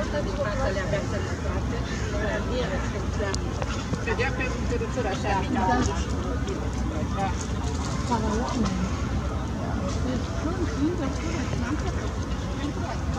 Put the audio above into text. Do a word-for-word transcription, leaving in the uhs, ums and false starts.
asta din față le avea sănătate, era bine respectat. Credea pe un tărățăr așa mic. Da. Ca la oameni. Deci, când intră acolo, n-am făcut.